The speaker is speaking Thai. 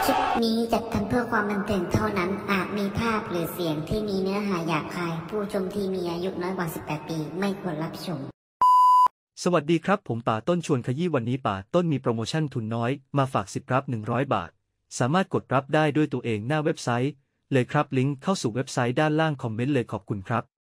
คลิปนี้จัดทำเพื่อความบันเทิงเท่านั้นอาจมีภาพหรือเสียงที่มีเนื้อหาหยาบคายผู้ชมที่มีอายุน้อยกว่า18ปีไม่ควรรับชมสวัสดีครับผมป่าต้นชวนขยี้วันนี้ป่าต้นมีโปรโมชั่นทุนน้อยมาฝาก10รับ100 บาทสามารถกดรับได้ด้วยตัวเองหน้าเว็บไซต์เลยครับลิงก์เข้าสู่เว็บไซต์ด้านล่างคอมเมนต์เลยขอบคุณครับ